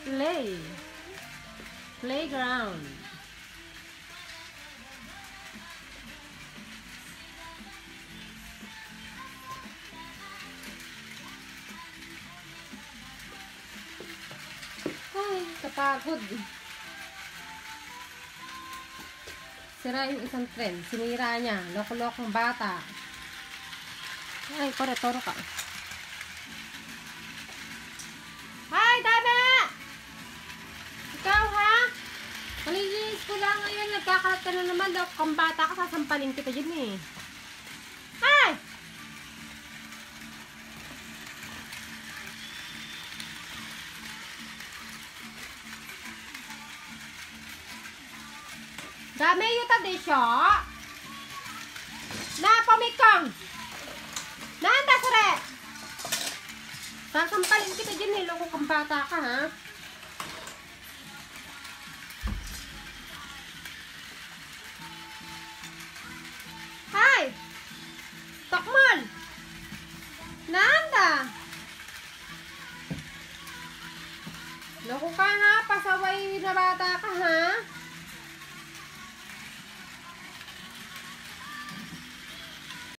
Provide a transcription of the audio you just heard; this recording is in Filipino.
Playground. Ay, kapagod. Sira yung isang tren. Sinira niya. Loko-lokong bata. Ay, toro ka. Ay, dama! Ikaw, ha? Malinis ko lang ngayon. Nagkakalat ka na naman. Lokong bata ka. Sasampalin kita dyan, eh. Ay! Dami yuta desyo. Na pamikang. Nanda sare. Sasampalin kita dyan, eh. Loko kang bata ka, ha?